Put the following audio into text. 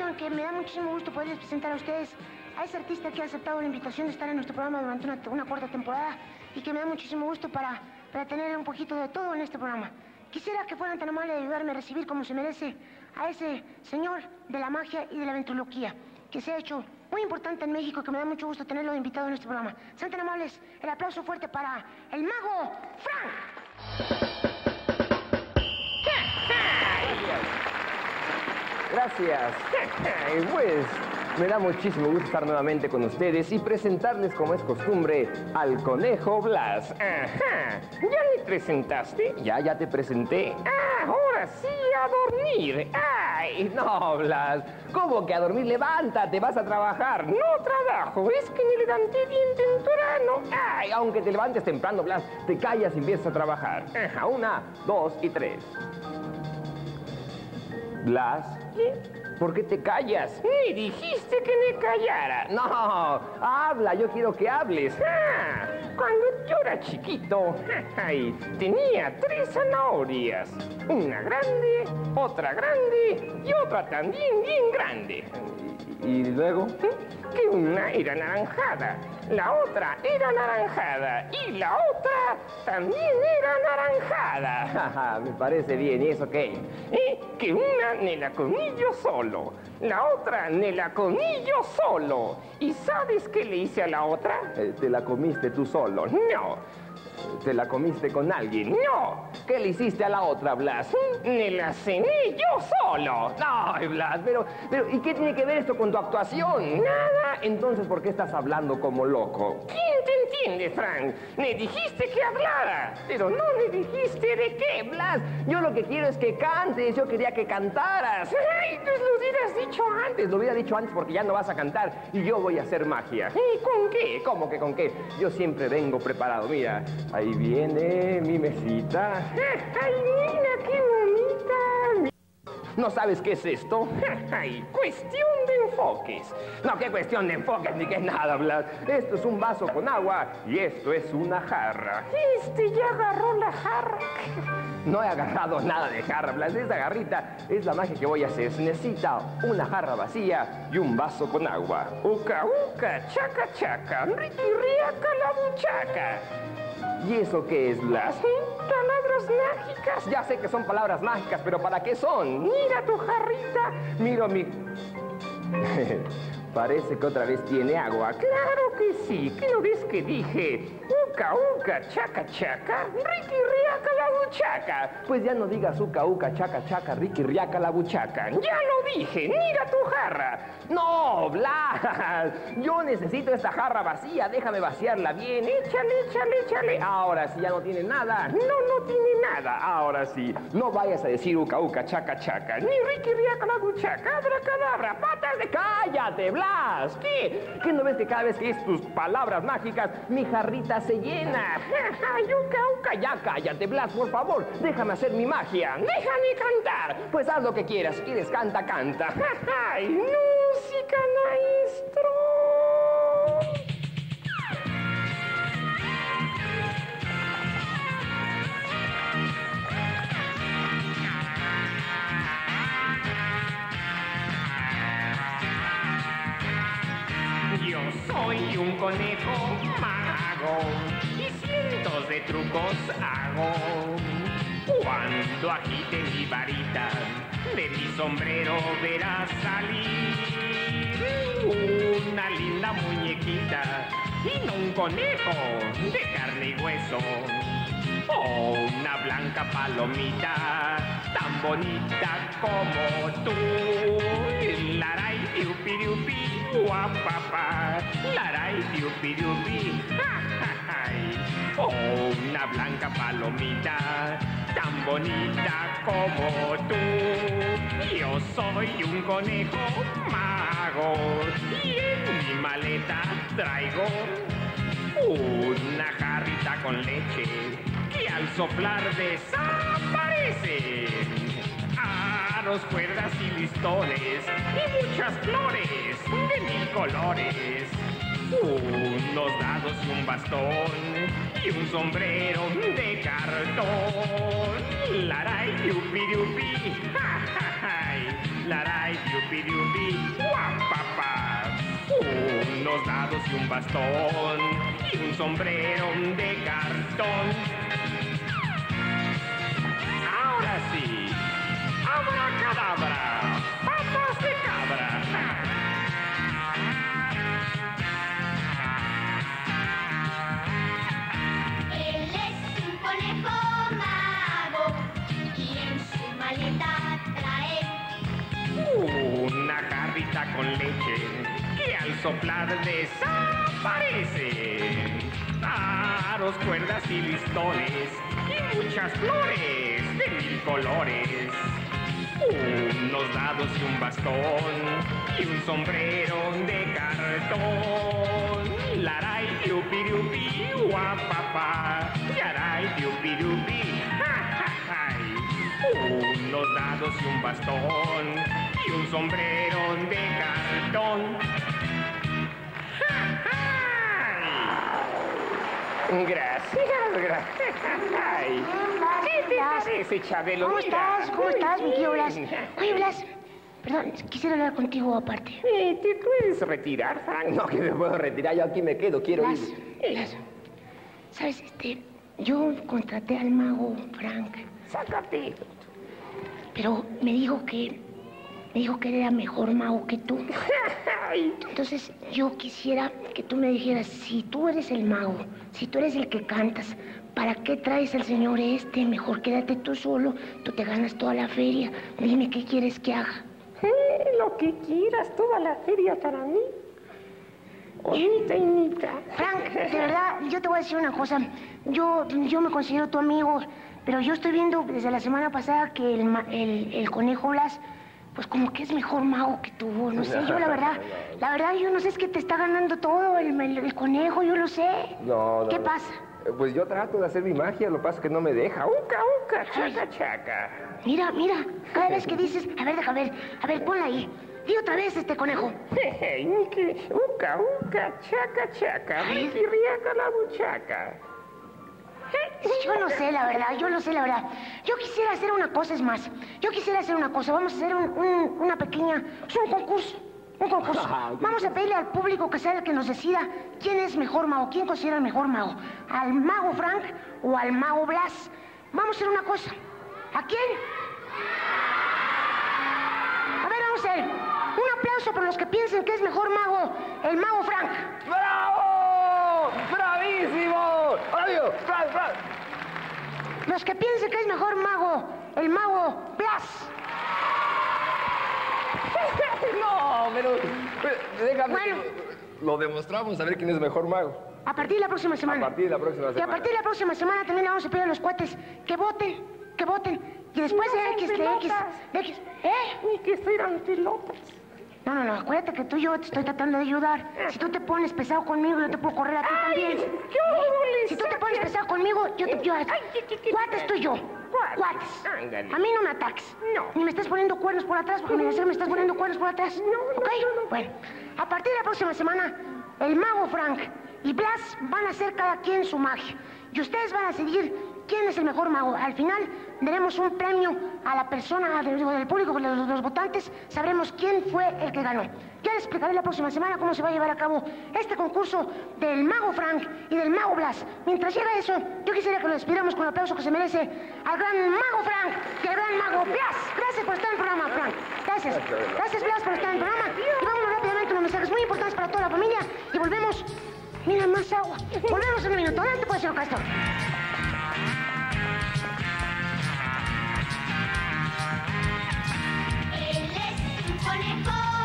sepan que me da muchísimo gusto poderles presentar a ustedes a ese artista que ha aceptado la invitación de estar en nuestro programa durante una cuarta temporada y que me da muchísimo gusto para tener un poquito de todo en este programa. Quisiera que fueran tan amables de ayudarme a recibir como se merece a ese señor de la magia y de la ventriloquía, que se ha hecho muy importante en México, que me da mucho gusto tenerlo invitado en este programa. Sean tan amables, el aplauso fuerte para el mago Frank. Gracias. Pues me da muchísimo gusto estar nuevamente con ustedes y presentarles, como es costumbre, al Conejo Blas. Ajá. ¿Ya me presentaste? Ya te presenté. Ahora sí, a dormir. Ay, no, Blas. ¿Cómo que a dormir? Levántate, vas a trabajar. No trabajo, es que me levanté bien temprano. Ay, aunque te levantes temprano, Blas, te callas y empiezas a trabajar. 1, 2 y 3. Blas, ¿por qué te callas? Me dijiste que me callara. No, habla, yo quiero que hables. Cuando yo era chiquito, tenía 3 zanahorias. Una grande, otra grande y otra también bien grande. ¿Y luego? Que una era naranjada, la otra era naranjada y la otra también era naranjada. Me parece bien, ¿y eso qué? Que una me la comí yo solo, la otra me la comí yo solo. ¿Y sabes qué le hice a la otra? ¿Te la comiste tú solo? No. ¿Te la comiste con alguien? No. ¿Qué le hiciste a la otra, Blas? Me la cené yo solo. No, Blas, pero, ¿y qué tiene que ver esto con tu actuación? Nada. Entonces, ¿por qué estás hablando como loco? ¿Quién te entiende, Frank? Me dijiste que hablara, pero no me dijiste de qué, Blas. Yo lo que quiero es que cantes. Yo quería que cantaras. Ay, pues lo hubieras dicho antes. Lo hubiera dicho antes porque ya no vas a cantar y yo voy a hacer magia. ¿Y con qué? ¿Cómo que con qué? Yo siempre vengo preparado. Mira, ahí viene mi mesita. ¡Ay, mira qué bonita! ¿No sabes qué es esto? ¡Ay, cuestión de enfoques! No, ¿qué cuestión de enfoques ni qué nada, Blas? Esto es un vaso con agua y esto es una jarra. Ya agarró la jarra. No he agarrado nada de jarra, Blas. Esta garrita es la magia que voy a hacer. Se necesita una jarra vacía y un vaso con agua. Uca, uca, chaca, chaca, riqui, riaca, la buchaca. ¿Y eso qué es, Blas? Palabras mágicas. Ya sé que son palabras mágicas, pero ¿para qué son? Mira tu jarrita. Miro mi... Parece que otra vez tiene agua. Claro que sí. ¿Qué no ves que dije? Uca, uca, chaca, chaca, riqui, riaca, la buchaca. Pues ya no digas uca, uca, chaca, chaca, riqui, riaca, la buchaca. Ya lo dije. Mira tu jarra. No, Blas. Yo necesito esta jarra vacía. Déjame vaciarla bien. Échale, échale, échale. Ahora sí ya no tiene nada. No tiene nada. Ahora sí. No vayas a decir uca, uca, chaca, chaca. Ni riqui, riaca, la buchaca, abracadabra, patas de... ¡Cállate, Blas! ¿Qué? ¿Qué no ves que cada vez que es tus palabras mágicas, mi jarrita se llena? ¡Ay, uca, uca! Ya cállate, Blas, por favor. Déjame hacer mi magia. ¡Déjame cantar! Pues haz lo que quieras. Si quieres, canta, canta. ¡Ay, música, maestro! Yo soy un conejo mago y cientos de trucos hago. Cuando agite mi varita, de mi sombrero verás salir una linda muñequita y no un conejo de carne y hueso. O una blanca palomita tan bonita como tú. Laray, piupi, piupi, guapapa. Laray, piupi, piupi, ja, ja, ja. O una blanca palomita tan bonita como tú. Yo soy un conejo mago y en mi maleta traigo una jarrita con leche que al soplar desaparece. Aros, cuerdas y listones y muchas flores de 1000 colores. Unos dados y un bastón y un sombrero de cartón. Laray, diupi, ja, ja, ja. Laray, diupi, guapapá. Unos dados y un bastón y un sombrero de cartón. Ahora sí, abracadabra, patas de cabra. Él es un conejo mago y en su maleta trae Una jarrita con leche que al soplar desaparece. Aros, cuerdas y listones y muchas flores de 1000 colores. Unos dados y un bastón y un sombrero de cartón. Laray, diupi, guapapá. Yaray, diupi, ja, ja, ja. Unos dados y un bastón y un sombrero de cartón. ¡Ja, ja! Gracias. Ay, ¿qué te parece, Chabelo? ¿Cómo Mira. estás? ¿Cómo estás, mi tío Blas? Oye, Blas, perdón, quisiera hablar contigo aparte. ¿Te puedes retirar, Frank? No, que me puedo retirar, yo aquí me quedo, quiero Blas, ir. Blas, ¿sabes? Yo contraté al mago Frank, Sácate. pero me dijo que él era mejor mago que tú. Ay, Entonces, yo quisiera que tú me dijeras, si tú eres el mago, si tú eres el que cantas, ¿para qué traes al señor este? Mejor quédate tú solo, tú te ganas toda la feria. Dime qué quieres que haga. lo que quieras, toda la feria para mí. Inita. Frank, de verdad, yo te voy a decir una cosa. Yo me considero tu amigo, pero yo estoy viendo desde la semana pasada que el conejo Blas, pues como que es mejor mago que tú. No sé, yo la verdad, yo no sé, es que te está ganando todo el conejo, yo lo sé. No. ¿Qué pasa? Pues yo trato de hacer mi magia, lo que pasa es que no me deja. Uca, chaca, chaca. Mira, cada vez que dices, a ver, ponla ahí. Di otra vez conejo. Uca, chaca, chaca. Miki, riaca la buchaca. Yo no sé, la verdad. Yo quisiera hacer una cosa, es más. Vamos a hacer una pequeña, un concurso. Vamos a pedirle al público que sea el que nos decida quién es mejor mago, quién considera el mejor mago. ¿Al mago Frank o al mago Blas? Vamos a hacer una cosa. ¿A quién? A ver, vamos a hacer un aplauso por los que piensen que es mejor mago, el mago Frank. ¡Bravo! ¡Bravísimo! ¡Bravo! ¡Frank! Los que piensen que es mejor mago, el mago Blas. No, pero déjame. Bueno. Lo demostramos, a ver quién es mejor mago. A partir de la próxima semana. A partir de la próxima Y a semana. partir de la próxima semana también le vamos a pedir a los cuates que voten. Y después de X. Ni que fueran pelotas. No, acuérdate que tú y yo te estoy tratando de ayudar. Si tú te pones pesado conmigo, yo te puedo correr a ti también. Si tú te pones pesado conmigo, yo te... Cuates tú y yo. Cuates. Ándale. A mí no me ataques. No. Ni me estás poniendo cuernos por atrás, porque me estás poniendo cuernos por atrás. No. ¿Ok? Bueno, a partir de la próxima semana, el mago Frank y Blas van a hacer cada quien su magia. Y ustedes van a decidir quién es el mejor mago. Al final, daremos un premio a la persona del público, los votantes. Sabremos quién fue el que ganó. Ya les explicaré la próxima semana cómo se va a llevar a cabo este concurso del mago Frank y del mago Blas. Mientras llega eso, yo quisiera que lo despidamos con el aplauso que se merece al gran mago Frank y al gran mago Blas. Gracias por estar en el programa, Frank. Gracias, Blas, por estar en el programa. Y vámonos rápidamente unos mensajes muy importantes para toda la familia. Y volvemos. Mira, más agua. Volvemos en un minuto. Adelante, pues, señor Castro. Él es un conejo